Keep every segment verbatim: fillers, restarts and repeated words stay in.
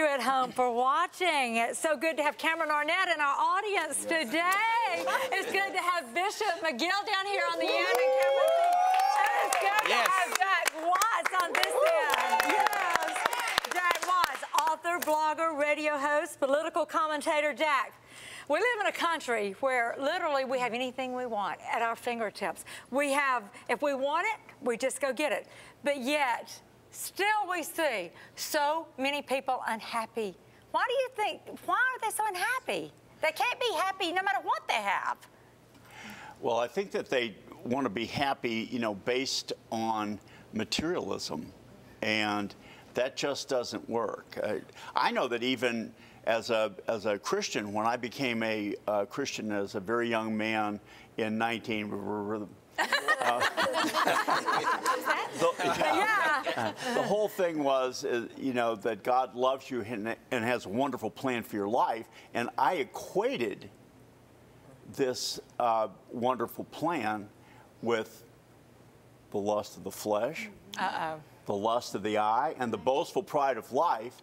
you at home for watching. It's so good to have Cameron Arnett in our audience today. It's good to have Bishop McGill down here on the end. And Cameron, it's good yes. to have Jack Watts on this end. Yes. Jack Watts, author, blogger, radio host, political commentator. Jack, we live in a country where literally we have anything we want at our fingertips. We have, if we want it, we just go get it. But yet, still we see so many people unhappy. Why do you think, why are they so unhappy? They can't be happy no matter what they have. Well, I think that they want to be happy, you know, based on materialism. And that just doesn't work. Uh, I know that even as a, as a Christian, when I became a uh, Christian as a very young man in nineteen, uh, the, yeah, uh, the whole thing was, uh, you know, that God loves you and, and has a wonderful plan for your life. And I equated this uh, wonderful plan with the lust of the flesh, uh-oh. the lust of the eye, and the boastful pride of life,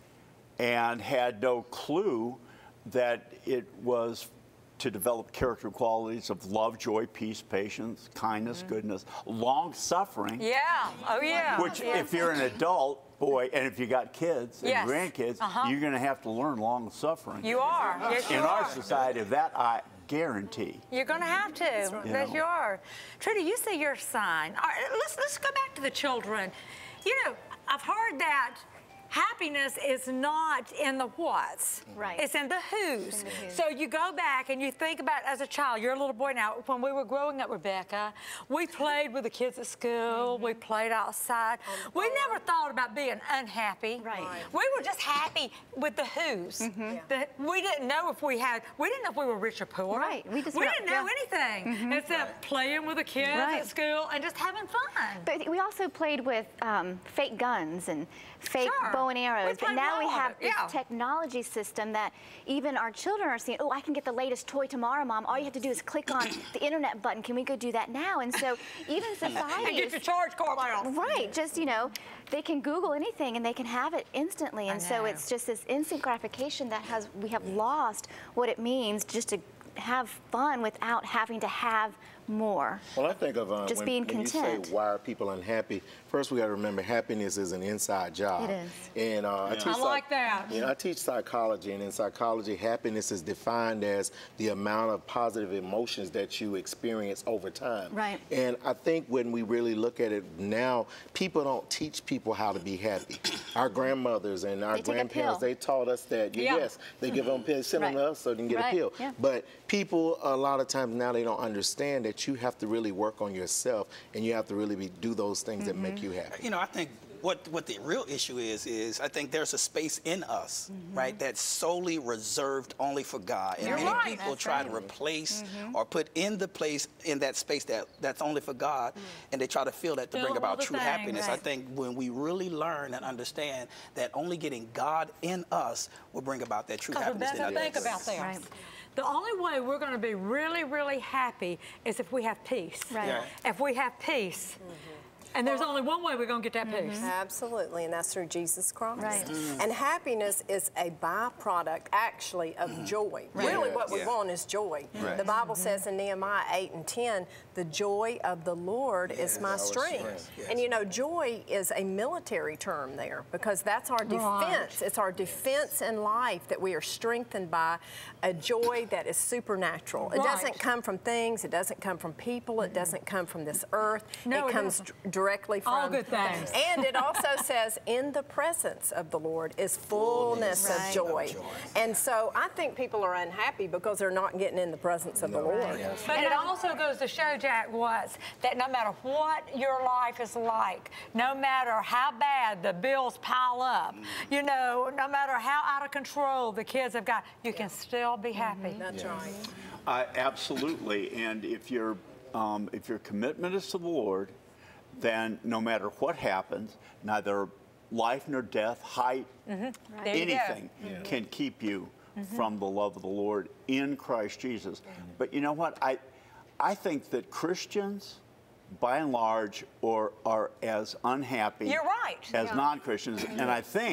and had no clue that it was to develop character qualities of love, joy, peace, patience, kindness, mm-hmm. goodness, long-suffering. Yeah, oh yeah. Which, yeah. if you're an adult, boy, and if you got kids and yes. grandkids, uh-huh. you're going to have to learn long-suffering. You are, yes you In are. our society, that I guarantee. You're going to have to, right. Yes you are. Trudy, you see your sign. All right, let's, let's go back to the children. You know, I've heard that happiness is not in the what's. Right. It's in the who's. In the who's. So you go back and you think about, as a child, you're a little boy now, when we were growing up, Rebecca, we played with the kids at school, mm-hmm. we played outside. We never thought about being unhappy. Right. right. We were just happy with the who's. Mm-hmm. yeah. the, we didn't know if we had, we didn't know if we were rich or poor. Right. We, just we went, didn't know yeah. anything mm-hmm. except right. playing with the kids right. at school and just having fun. But we also played with um, fake guns and fake sure. bow and arrows. But now we have this yeah. technology system that even our children are seeing, oh, I can get the latest toy tomorrow, Mom. All you have to do is click on the internet button. Can we go do that now? And so even society and get your charge card out. Right. Just, you know, they can Google anything and they can have it instantly. And so it's just this instant gratification that has we have lost what it means just to have fun without having to have more. Well, I think of uh, just when, being when content. you say why are people unhappy, first we got to remember happiness is an inside job. It is. And uh, yeah. I, teach I like that. You know, I teach psychology, and in psychology, happiness is defined as the amount of positive emotions that you experience over time. Right. And I think when we really look at it now, people don't teach people how to be happy. Our grandmothers and our they grandparents, they taught us that, yeah. yes, they give them pills, send right. them to us so they can get right. a pill. Yeah. But people, a lot of times now, they don't understand that you have to really work on yourself, and you have to really be, do those things mm-hmm. that make you happy. You know, I think what what the real issue is is I think there's a space in us, mm-hmm. right, that's solely reserved only for God, and You're many right. people that's try right. to replace mm-hmm. or put in the place in that space that that's only for God, mm-hmm. and they try to fill that to Fill bring about true thing, happiness. right. I think when we really learn and understand that only getting God in us will bring about that true happiness. Rebecca, think about this. Right. The only way we're going to be really, really happy is if we have peace. Right. Yeah. If we have peace. Mm-hmm. And there's only one way we're going to get that mm-hmm. peace. Absolutely, and that's through Jesus Christ. Right. Mm. And happiness is a byproduct, actually, of mm. joy. Right. Really, what we yeah. want is joy. Right. The Bible mm-hmm. says in Nehemiah eight and ten, the joy of the Lord yes, is my strength. strength. Yes. And you know, joy is a military term there because that's our defense. Right. It's our defense in life that we are strengthened by a joy that is supernatural. Right. It doesn't come from things. It doesn't come from people. It doesn't come from this earth. No, it, it comes doesn't. directly from all good things. And it also says in the presence of the Lord is fullness right. of, joy. of joy. And so I think people are unhappy because they're not getting in the presence of no, the Lord. Right. But and it also goes to show, Jack Watts, that no matter what your life is like, no matter how bad the bills pile up, mm. you know, no matter how out of control the kids have got, you yeah. can still be happy. Mm-hmm. That's yeah. right. Uh, absolutely. And if your um, if your commitment is to the Lord, then no matter what happens, neither life nor death, height, mm-hmm. right. anything yeah. can keep you mm-hmm. from the love of the Lord in Christ Jesus. Mm-hmm. But you know what? I, I think that Christians, by and large, or are as unhappy You're right. as yeah. non-Christians. And I think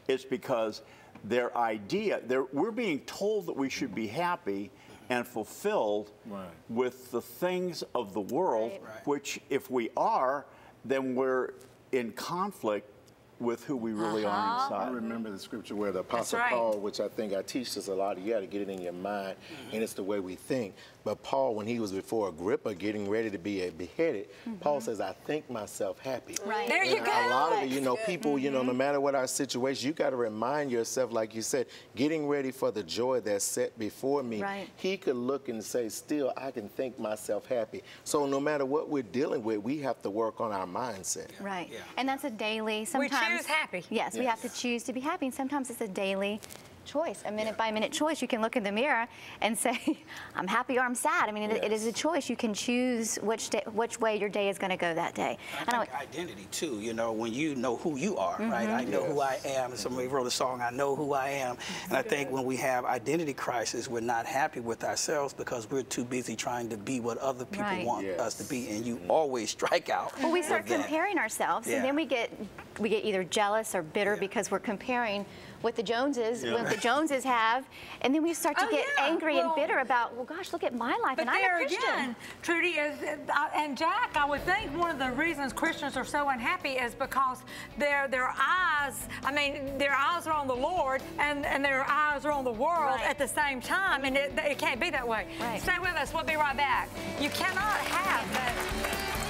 it's because their idea, they're, we're being told that we should be happy and fulfilled right. with the things of the world, right. which if we are, then we're in conflict with who we really uh-huh. are inside. I remember the scripture where the Apostle right. Paul, which I think I teach this a lot, you got to get it in your mind, mm-hmm. and it's the way we think. But Paul, when he was before Agrippa getting ready to be beheaded, mm-hmm. Paul says, I think myself happy. Right. There you and go. A lot of it, you know, people, mm-hmm. you know, no matter what our situation, you got to remind yourself, like you said, getting ready for the joy that's set before me. Right. He could look and say, still, I can think myself happy. So no matter what we're dealing with, we have to work on our mindset. Right. Yeah. And that's a daily, sometimes. We choose happy. Yes, yes, we have to choose to be happy. And sometimes it's a daily choice, a minute by minute choice. You can look in the mirror and say, I'm happy or I'm sad. I mean, it, yes. it is a choice. You can choose which day, which way your day is going to go that day. I think identity too, you know, when you know who you are, mm-hmm. right? I know yes. who I am. Somebody wrote a song, I know who I am. And I think when we have identity crisis, we're not happy with ourselves because we're too busy trying to be what other people right. want yes. us to be. And you always strike out. Well, we start with that. comparing ourselves, yeah. and then we get we get either jealous or bitter yeah. because we're comparing what the Joneses, yeah. what the Joneses have, and then we start to oh, get yeah. angry well, and bitter about, well, gosh, look at my life, but and I'm there a Christian. again, Trudy is, uh, and Jack, I would think one of the reasons Christians are so unhappy is because their their eyes, I mean, their eyes are on the Lord, and, and their eyes are on the world right. at the same time, and it, it can't be that way. Right. Stay with us. We'll be right back. You cannot have that.